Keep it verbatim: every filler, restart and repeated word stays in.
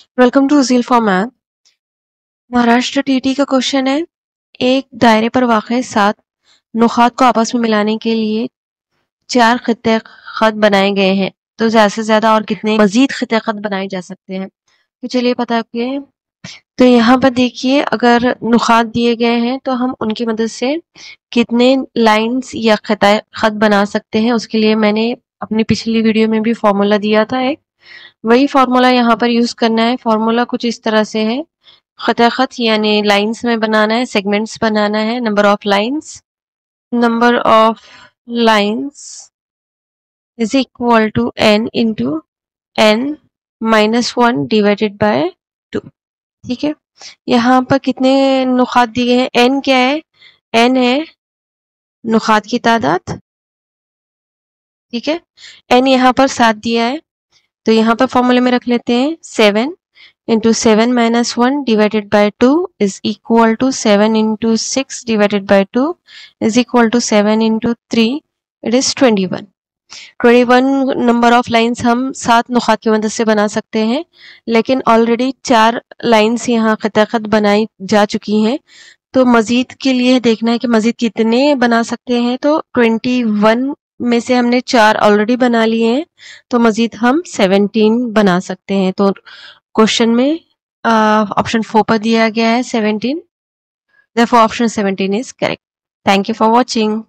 Welcome to zeal for math. Maharashtra TT का question है, एक दायरे पर वाक़ सात नुकात को आपस में मिलाने के लिए चार खित्ते खत बनाए गए हैं, तो ज़्यादा से ज़्यादा और कितने मजीद खित्ते खत बनाए जा सकते हैं? तो चलिए पता करें। तो यहाँ पर देखिए, अगर नुकात दिए गए हैं तो हम उनकी मदद से कितने लाइन्स या खित्ता खत बना सकते हैं, उसके लिए मैंने अपनी पिछली वीडियो में भी फॉर्मूला दिया था एक, वही फॉर्मूला यहाँ पर यूज़ करना है। फॉर्मूला कुछ इस तरह से है, खत खत यानी लाइन्स में बनाना है, सेगमेंट्स बनाना है। Number of lines number of lines is equal to n into n minus one divided by two. ठीक है, यहाँ पर कितने नुकात दिए हैं? एन क्या है? एन है नुकात की तादाद। ठीक है, एन यहाँ पर सात दिया है, तो यहाँ पर फॉर्मूले में रख लेते हैं seven into seven minus one divided by two is equal to seven into six divided by two is equal to seven into three, it is twenty one. Twenty one number of lines हम सात नुकात की मदद से बना सकते हैं, लेकिन already चार लाइन्स यहाँ खत खत बनाई जा चुकी हैं, तो मजीद के लिए देखना है कि मजीद कितने बना सकते हैं। तो ट्वेंटी वन में से हमने चार ऑलरेडी बना लिए हैं, तो मजीद हम सेवनटीन बना सकते हैं। तो क्वेश्चन में ऑप्शन फोर पर दिया गया है seventeen, therefore option seventeen is correct. Thank you for watching.